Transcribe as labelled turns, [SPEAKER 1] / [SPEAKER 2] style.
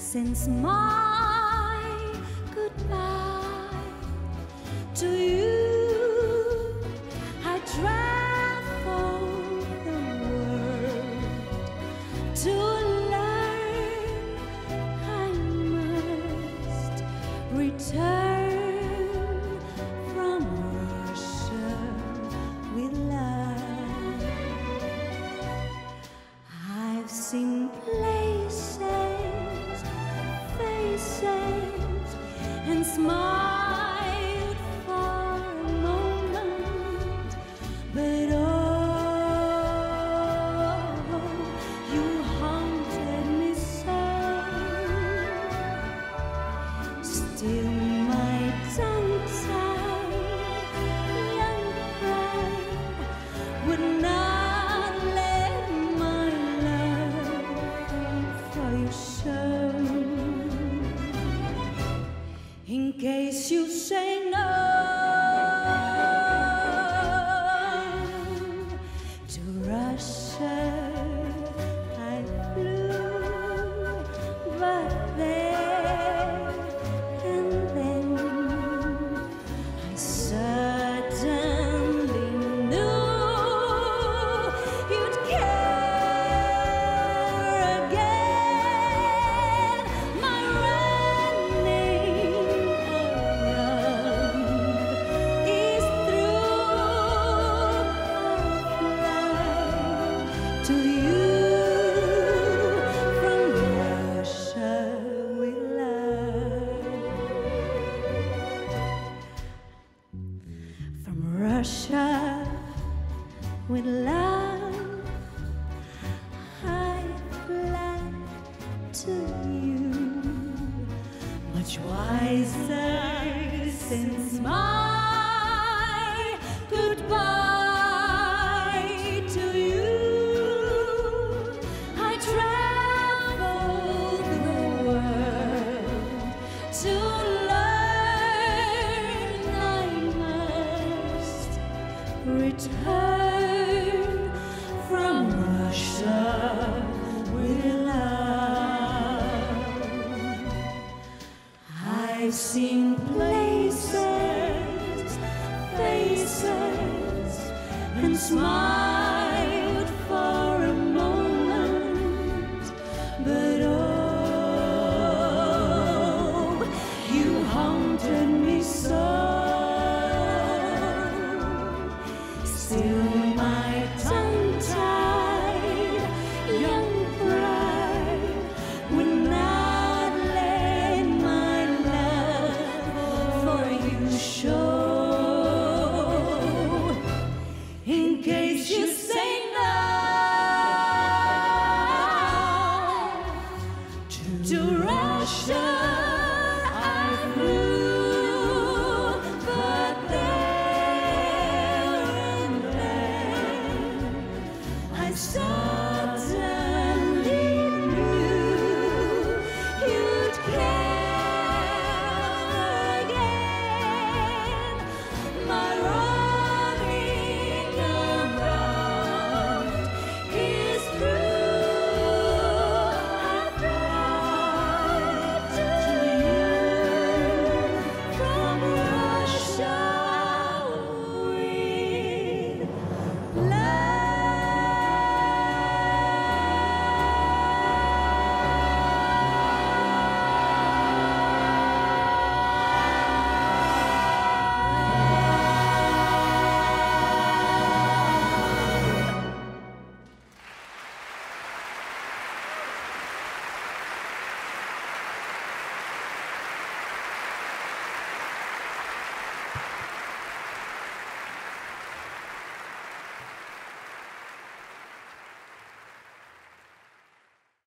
[SPEAKER 1] since my goodbye to you. I traveled the world to learn I must return from Russia with love. I've seen places, faces, and smiled for a moment, but oh, you haunted me so. Still my tongue-tied young pride would not let my love for you show. In case you say no to Russia, I flew, but there and then I certainly knew you'd care again. My running around is through. I'll fly to you from Russia with love. From Russia with love, I fly to you, much wiser since my goodbye to you. I traveled the world to learn I must return from Russia with love. I've seen places, faces, and smiles